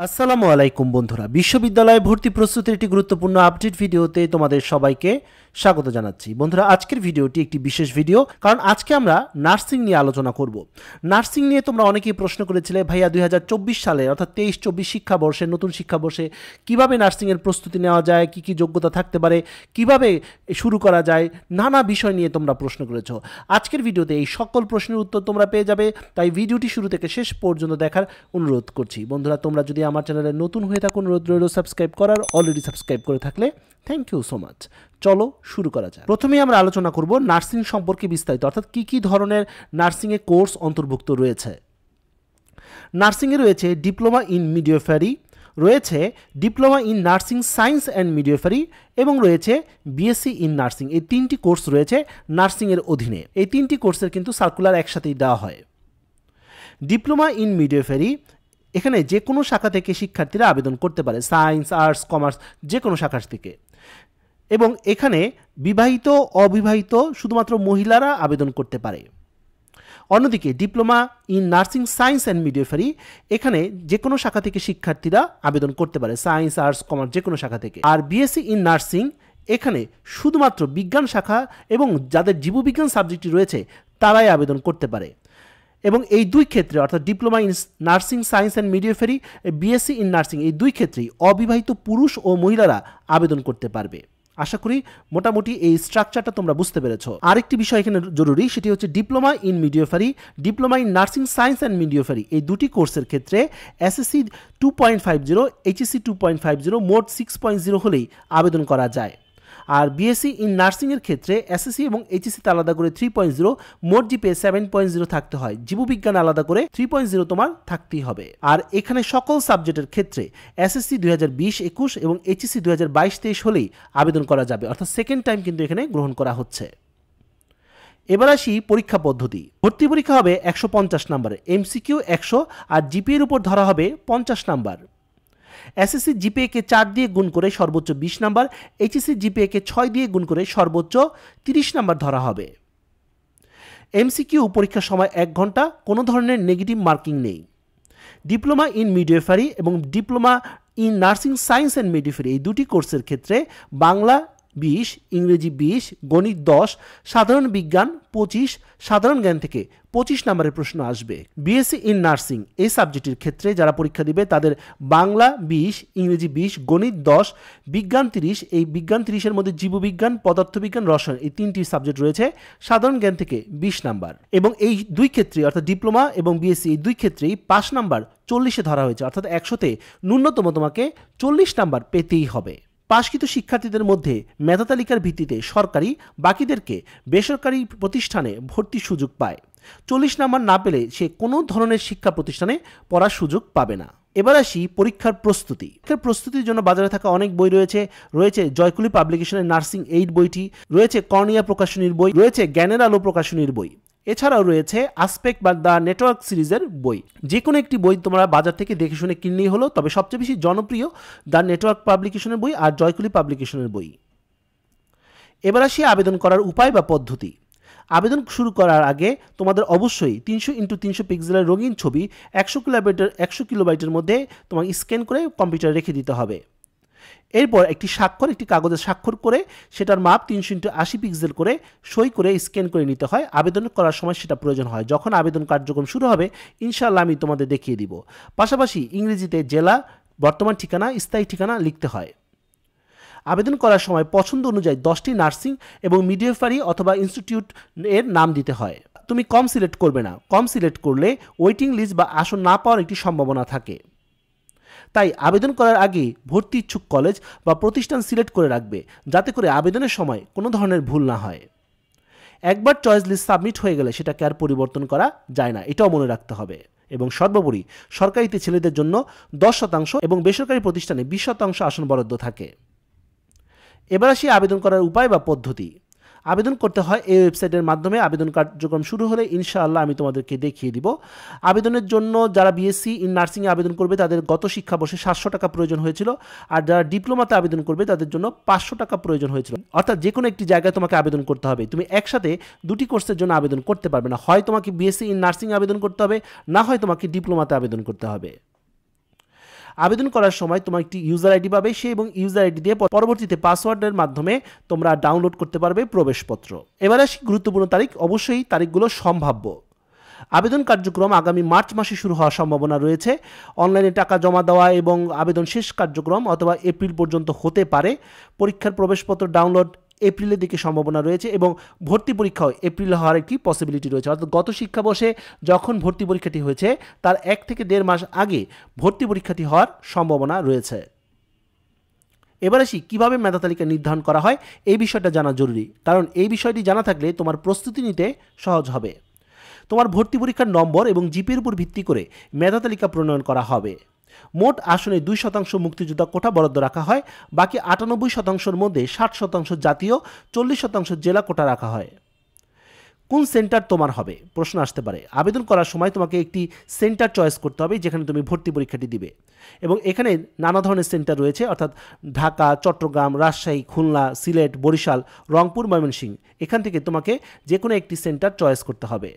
আসসালামু আলাইকুম বন্ধুরা, বিশ্ববিদ্যালয়ে ভর্তি প্রস্তুতির একটি গুরুত্বপূর্ণ আপডেট ভিডিওতে তোমাদের সবাইকে স্বাগত জানাচ্ছি। বন্ধুরা, আজকের ভিডিওটি একটি বিশেষ ভিডিও, কারণ আজকে আমরা নার্সিং নিয়ে আলোচনা করব। নার্সিং নিয়ে তোমরা অনেকেই প্রশ্ন করেছিলে, ভাইয়া 2024 সালে অর্থাৎ 23-24 শিক্ষাবর্ষে, নতুন শিক্ষাবর্ষে কিভাবে নার্সিংয়ের প্রস্তুতি নেওয়া যায়, কি কি যোগ্যতা থাকতে পারে, কিভাবে শুরু করা যায়, নানা বিষয় নিয়ে তোমরা প্রশ্ন করেছো। আজকের ভিডিওতে এই সকল প্রশ্নের উত্তর তোমরা পেয়ে যাবে, তাই ভিডিওটি শুরু থেকে শেষ পর্যন্ত দেখার অনুরোধ করছি। বন্ধুরা, তোমরা যদি আমার চ্যানেলে নতুন হয়ে থাকো, অনুরোধ রইল সাবস্ক্রাইব করার। অলরেডি সাবস্ক্রাইব করে থাকলে থ্যাংক ইউ সো মাচ। চলো শুরু করা যায়। প্রথমেই আমরা আলোচনা করব নার্সিং সম্পর্কে বিস্তারিত, অর্থাৎ কি কি ধরনের নার্সিংয়ে কোর্স অন্তর্ভুক্ত রয়েছে। নার্সিংয়ে রয়েছে ডিপ্লোমা ইন মিডওয়াইফারি, রয়েছে diploma in nursing science and midwifery, এবং রয়েছে বিএসসি ইন নার্সিং। এই তিনটি কোর্স রয়েছে নার্সিংয়ের অধীনে। এই তিনটি কোর্সের কিন্তু সার্কুলার একসাথেই দেওয়া হয়। ডিপ্লোমা ইন মিডওয়াইফারি, এখানে যে কোনো শাখা থেকে শিক্ষার্থীরা আবেদন করতে পারে, সায়েন্স, আর্টস, কমার্স, যে কোনো শাখা থেকে। এবং এখানে বিবাহিত, অবিবাহিত শুধুমাত্র মহিলারা আবেদন করতে পারে। অন্যদিকে diploma in nursing science and midwifery, এখানে যে কোনো শাখা থেকে শিক্ষার্থীরা আবেদন করতে পারে, সায়েন্স, আর্টস, কমার্স, যে কোনো শাখা থেকে। আর বিএসসি ইন নার্সিং, এখানে শুধুমাত্র বিজ্ঞান শাখা এবং যাদের জীববিজ্ঞান সাবজেক্টটি রয়েছে তারাই আবেদন করতে পারে। এবং এই দুই ক্ষেত্রে, অর্থাৎ diploma in nursing science and midwifery, BSc in nursing, এই দুই ক্ষেত্রেই অবিবাহিত পুরুষ ও মহিলারা আবেদন করতে পারবে। আশা করি মোটামুটি এই স্ট্রাকচারটা তোমরা বুঝতে পেরেছো। আরেকটি বিষয় এখানে জরুরি, সেটি হচ্ছে diploma in midwifery, diploma in nursing science and midwifery, এই দুটি কোর্সের ক্ষেত্রে এসএসসি 2.50, এইচএসসি 2.50, মোট 6.0 হলেই আবেদন করা যায়। আর বিএসসি ইন নার্সিংয়ের ক্ষেত্রে এসএসসি এবং এইচএসসিতে আলাদা করে 3.0, মোট জিপিএ 7.0 থাকতে হয়। জীববিজ্ঞান আলাদা করে 3.0 তোমার থাকতেই হবে। আর এখানে সকল সাবজেক্টের ক্ষেত্রে এসএসসি 2020-21 এবং এইচএসসি 2022-23 হলেই আবেদন করা যাবে, অর্থাৎ সেকেন্ড টাইম কিন্তু এখানে গ্রহণ করা হচ্ছে। এবার আসি পরীক্ষা পদ্ধতি। ভর্তি পরীক্ষা হবে 150 নম্বরে, এমসিকিউ 100, আর জিপিএর উপর ধরা হবে 50 নাম্বার। এসএসসি জিপিএকে 4 দিয়ে গুণ করে সর্বোচ্চ 20 নাম্বার, এইচএসসি জিপিএকে 6 দিয়ে গুণ করে সর্বোচ্চ 30 নাম্বার ধরা হবে। এমসিকিউ পরীক্ষার সময় 1 ঘন্টা, কোনো ধরনের নেগেটিভ মার্কিং নেই। ডিপ্লোমা ইন মিডওয়াইফারি এবং diploma in nursing science and midwifery, এই দুটি কোর্সের ক্ষেত্রে বাংলা 20, ইংরেজি 20, গণিত 10, সাধারণ বিজ্ঞান 25, সাধারণ জ্ঞান থেকে 25 নম্বরের প্রশ্ন আসবে। বিএসসি ইন নার্সিং এই সাবজেক্টের ক্ষেত্রে যারা পরীক্ষা দিবে তাদের বাংলা 20, ইংরেজি 20, গণিত 10, বিজ্ঞান 30, এই বিজ্ঞান 30-এর মধ্যে জীববিজ্ঞান, পদার্থবিজ্ঞান, রসায়ন, এই তিনটি সাবজেক্ট রয়েছে, সাধারণ জ্ঞান থেকে 20 নাম্বার। এবং এই দুই ক্ষেত্রে, অর্থাৎ ডিপ্লোমা এবং বিএসসি, এই দুই ক্ষেত্রেই 5 নাম্বার 40-এ ধরা হয়েছে, অর্থাৎ 100-তে ন্যূনতম তোমাকে 40 নাম্বার পেতেই হবে। পাশকৃত শিক্ষার্থীদের মধ্যে মেধা তালিকার ভিত্তিতে সরকারি, বাকিদেরকে বেসরকারি প্রতিষ্ঠানে ভর্তির সুযোগ পায়। 40 নাম্বার না পেলে সে কোনো ধরনের শিক্ষা প্রতিষ্ঠানে পড়ার সুযোগ পাবে না। এবার আসি পরীক্ষার প্রস্তুতি। পরীক্ষার প্রস্তুতির জন্য বাজারে থাকা অনেক বই রয়েছে জয়কুলি পাবলিকেশনের নার্সিং 8 বইটি, রয়েছে কর্নিয়া প্রকাশনীর বই, রয়েছে জ্ঞানের আলো প্রকাশনীর বই, এছাড়াও রয়েছে আসপেক্ট বা দ্য নেটওয়ার্ক সিরিজের বই। যে কোনো একটি বই তোমরা বাজার থেকে দেখে শুনে কিনলেই হলো, তবে সবচেয়ে বেশি জনপ্রিয় দ্য নেটওয়ার্ক পাবলিকেশনের বই আর জয়কুলি পাবলিকেশনের বই। এবার আসি আবেদন করার উপায় বা পদ্ধতি। আবেদন শুরু করার আগে তোমাদের অবশ্যই 300x300 পিক্সেলের রঙিন ছবি 100 কিলোবাইটের মধ্যে তোমাকে স্ক্যান করে কম্পিউটারে রেখে দিতে হবে। এরপর একটি কাগজে স্বাক্ষর করে সেটার মাপ 300x80 পিক্সেল করে সই করে স্ক্যান করে নিতে হয়। আবেদন করার সময় সেটা প্রয়োজন হয়। যখন আবেদন কার্যক্রম শুরু হবে ইনশাআল্লাহ আমি তোমাদের দেখিয়ে দিব। পাশাপাশি ইংরেজিতে জেলা, বর্তমান ঠিকানা, স্থায়ী ঠিকানা লিখতে হয়। আবেদন করার সময় পছন্দ অনুযায়ী 10টি নার্সিং এবং মিডওয়াইফারি অথবা ইনস্টিটিউট এর নাম দিতে হয়। তুমি কম সিলেক্ট করবে না, কম সিলেক্ট করলে ওয়েটিং লিস্ট বা আসন না পাওয়ার একটি সম্ভাবনা থাকে। তাই আবেদন করার আগে ভর্তি ইচ্ছুক কলেজ বা প্রতিষ্ঠান সিলেক্ট করে রাখবে, যাতে করে আবেদনের সময় কোনো ধরনের ভুল না হয়। একবার চয়েস লিস্ট সাবমিট হয়ে গেলে সেটাকে আর পরিবর্তন করা যায় না, এটাও মনে রাখতে হবে। এবং সর্বোপরি সরকারিতে ছেলেদের জন্য 10% এবং বেসরকারি প্রতিষ্ঠানে 20% আসন বরাদ্দ থাকে। এবার আসি আবেদন করার উপায় বা পদ্ধতি। আবেদন করতে হয় এই ওয়েবসাইটের মাধ্যমে। আবেদন কার্যক্রম শুরু হলে ইনশাআল্লাহ আমি তোমাদেরকে দেখিয়ে দিব। আবেদনের জন্য যারা বিএসসি ইন নার্সিংয়ে আবেদন করবে তাদের গত শিক্ষাবর্ষে 700 টাকা প্রয়োজন হয়েছিল, আর যারা ডিপ্লোমাতে আবেদন করবে তাদের জন্য 500 টাকা প্রয়োজন হয়েছিল। অর্থাৎ যে কোনো একটি জায়গায় তোমাকে আবেদন করতে হবে। তুমি একসাথে দুটি কোর্সের জন্য আবেদন করতে পারবে না, হয় তোমাকে বিএসসি ইন নার্সিংয়ে আবেদন করতে হবে, না হয় তোমাকে ডিপ্লোমাতে আবেদন করতে হবে। আবেদন করার সময় তোমার একটি ইউজার আইডি পাবে, সেই এবং ইউজার আইডি দিয়ে পরবর্তীতে পাসওয়ার্ডের মাধ্যমে তোমরা ডাউনলোড করতে পারবে প্রবেশপত্র। এবার আসি গুরুত্বপূর্ণ তারিখ, অবশ্যই তারিখগুলো সম্ভাব্য। আবেদন কার্যক্রম আগামী মার্চ মাসে শুরু হওয়ার সম্ভাবনা রয়েছে। অনলাইনে টাকা জমা দেওয়া এবং আবেদন শেষ কার্যক্রম অথবা এপ্রিল পর্যন্ত হতে পারে। পরীক্ষার প্রবেশপত্র ডাউনলোড এপ্রিলের দিকে সম্ভাবনা রয়েছে এবং ভর্তি পরীক্ষাও এপ্রিলে হওয়ার একটি পসিবিলিটি রয়েছে। অর্থাৎ গত শিক্ষাবর্ষে যখন ভর্তি পরীক্ষাটি হয়েছে তার 1 থেকে 1.5 মাস আগে ভর্তি পরীক্ষাটি হওয়ার সম্ভাবনা রয়েছে। এবার আসি কীভাবে মেধা তালিকা নির্ধারণ করা হয়, এই বিষয়টা জানা জরুরি, কারণ এই বিষয়টি জানা থাকলে তোমার প্রস্তুতি নিতে সহজ হবে। তোমার ভর্তি পরীক্ষার নম্বর এবং জিপির উপর ভিত্তি করে মেধা তালিকা প্রণয়ন করা হবে। মোট আসনে 2% মুক্তিযোদ্ধা কোটা বরাদ্দ রাখা হয়, বাকি 98%-র মধ্যে 60% জাতীয়, 40% জেলা কোটা রাখা হয়। কোন সেন্টার তোমার হবে প্রশ্ন আসতে পারে। আবেদন করার সময় তোমাকে একটি সেন্টার চয়েস করতে হবে যেখানে তুমি ভর্তি পরীক্ষাটি দিবে, এবং এখানে নানা ধরনের সেন্টার রয়েছে, অর্থাৎ ঢাকা, চট্টগ্রাম, রাজশাহী, খুলনা, সিলেট, বরিশাল, রংপুর, ময়মনসিংহ, এখান থেকে তোমাকে যে কোনো একটি সেন্টার চয়েস করতে হবে।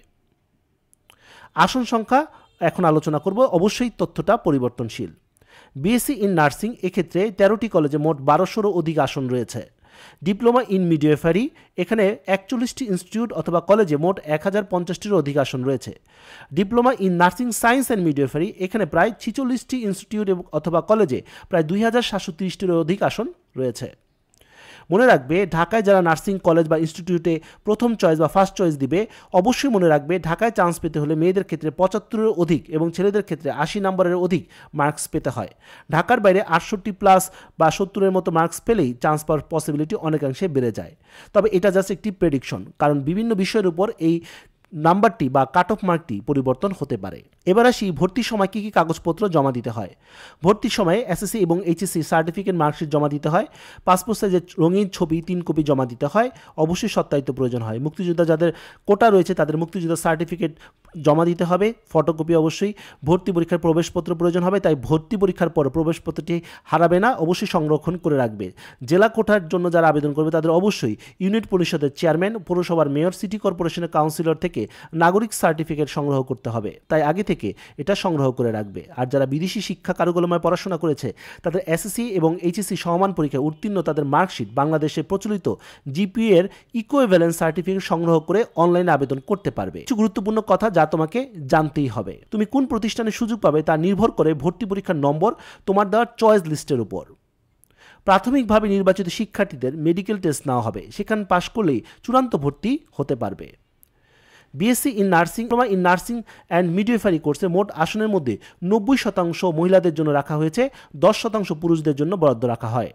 আসন সংখ্যা এখন আলোচনা করব, অবশ্যই তথ্যটা পরিবর্তনশীল। বিএসসি ইন নার্সিং এক্ষেত্রে 13টি কলেজে মোট 1200-রও অধিক আসন রয়েছে। ডিপ্লোমা ইন মিডওয়েফারি এখানে 41টি ইনস্টিটিউট অথবা কলেজে মোট 1050-টিরও অধিক আসন রয়েছে। Diploma in nursing science and midwifery এখানে প্রায় 46টি ইনস্টিটিউট অথবা কলেজে প্রায় 2730-টিরও অধিক আসন রয়েছে। মনে রাখবে, ঢাকায় যারা নার্সিং কলেজ বা ইনস্টিটিউটে প্রথম চয়েস বা ফার্স্ট চয়েস দিবে, অবশ্যই মনে রাখবে ঢাকায় চান্স পেতে হলে মেয়েদের ক্ষেত্রে 75-এর অধিক এবং ছেলেদের ক্ষেত্রে 80 নম্বরের অধিক মার্কস পেতে হয়। ঢাকার বাইরে 68+ বা 70-এর মতো মার্কস পেলেই চান্স পাওয়ার পসিবিলিটি অনেকাংশে বেড়ে যায়। তবে এটা জাস্ট একটি প্রেডিকশন, কারণ বিভিন্ন বিষয়ের উপর এই নাম্বারটি বা কাট অফ মার্কটি পরিবর্তন হতে পারে। এবার আসি ভর্তির সময় কী কী কাগজপত্র জমা দিতে হয়। ভর্তির সময় এসএসসি এবং এইচএসসি সার্টিফিকেট মার্কশিট জমা দিতে হয়। পাসপোর্ট সাইজের রঙিন ছবি 3 কপি জমা দিতে হয়। অবশ্যই সত্যায়িত প্রয়োজন হয়। মুক্তিযোদ্ধা যাদের কোটা রয়েছে তাদের মুক্তিযোদ্ধা সার্টিফিকেট জমা দিতে হবে, ফটোকপি অবশ্যই। ভর্তি পরীক্ষার প্রবেশপত্র প্রয়োজন হবে, তাই ভর্তি পরীক্ষার পর প্রবেশপত্রটি হারাবে না, অবশ্যই সংরক্ষণ করে রাখবে। জেলা কোটার জন্য যারা আবেদন করবে তাদের অবশ্যই ইউনিট পরিষদের চেয়ারম্যান, পৌরসভার মেয়র, সিটি কর্পোরেশনের কাউন্সিলর থেকে নাগরিক সার্টিফিকেট সংগ্রহ করতে হবে, তাই আগে থেকে এটা সংগ্রহ করে রাখবে। আর যারা বিদেশি শিক্ষা কারিকুলামে পড়াশোনা করেছে তাদের এসএসসি এবং এইচএসসি সমমান পরীক্ষায় উত্তীর্ণ তাদের মার্কশিট বাংলাদেশে প্রচলিত জিপিএ এর ইকুইভ্যালেন্স সার্টিফিকেট সংগ্রহ করে অনলাইনে আবেদন করতে পারবে। কিছু গুরুত্বপূর্ণ কথা যা তোমাকে জানতেই হবে। তুমি কোন প্রতিষ্ঠানে সুযোগ পাবে তা নির্ভর করে ভর্তি পরীক্ষার নম্বর তোমার দেওয়ার চয়েস লিস্টের উপর। প্রাথমিকভাবে নির্বাচিত শিক্ষার্থীদের মেডিকেল টেস্ট নেওয়া হবে, সেখানে পাশ করলেই চূড়ান্ত ভর্তি হতে পারবে। BSc in nursing, diploma in nursing and midwifery কোর্সে মোট আসনের মধ্যে 90% মহিলাদের জন্য রাখা হয়েছে, 10% পুরুষদের জন্য বরাদ্দ রাখা হয়।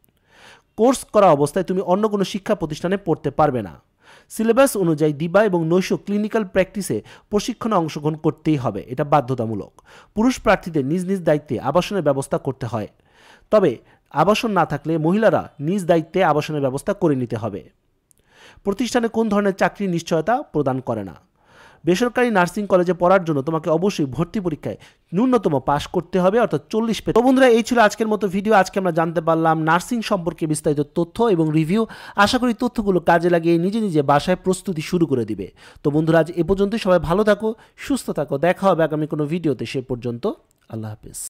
কোর্স করা অবস্থায় তুমি অন্য কোনো শিক্ষা প্রতিষ্ঠানে পড়তে পারবে না। সিলেবাস অনুযায়ী দিবা এবং নৈশ ক্লিনিক্যাল প্র্যাকটিসে প্রশিক্ষণে অংশগ্রহণ করতেই হবে, এটা বাধ্যতামূলক। পুরুষ প্রার্থীদের নিজ নিজ দায়িত্বে আবাসনের ব্যবস্থা করতে হয়, তবে আবাসন না থাকলে মহিলারা নিজ দায়িত্বে আবাসনের ব্যবস্থা করে নিতে হবে। প্রতিষ্ঠানে কোন ধরনের চাকরির নিশ্চয়তা প্রদান করে না। বেসরকারি নার্সিং কলেজে পড়ার জন্য তোমাকে অবশ্যই ভর্তি পরীক্ষায় ন্যূনতম পাস করতে হবে, অর্থাৎ 40 পেতে। তো বন্ধুরা, এই ছিল আজকের মতো ভিডিও। আজকে আমরা জানতে পারলাম নার্সিং সম্পর্কে বিস্তারিত তথ্য এবং রিভিউ। আশা করি তথ্যগুলো কাজে লাগিয়ে নিজে নিজে বাসায় প্রস্তুতি শুরু করে দিবে। তো বন্ধুরা, আজ এ পর্যন্তই। সবাই ভালো থাকো, সুস্থ থাকো, দেখা হবে আগামী কোনো ভিডিওতে। সে পর্যন্ত আল্লাহ হাফেজ।